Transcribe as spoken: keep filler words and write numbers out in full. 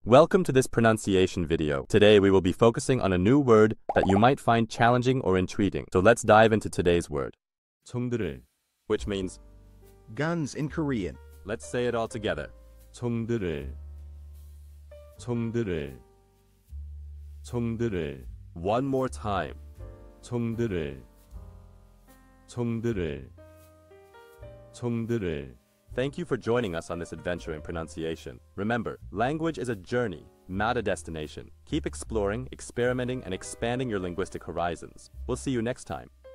Welcome to this pronunciation video. Today we will be focusing on a new word that you might find challenging or intriguing. So let's dive into today's word. chongdeureul, which means guns in Korean. Let's say it all together. chongdeureul, chongdeureul, chongdeureul. One more time. chongdeureul, chongdeureul, chongdeureul. Thank you for joining us on this adventure in pronunciation. Remember, language is a journey, not a destination. Keep exploring, experimenting, and expanding your linguistic horizons. We'll see you next time.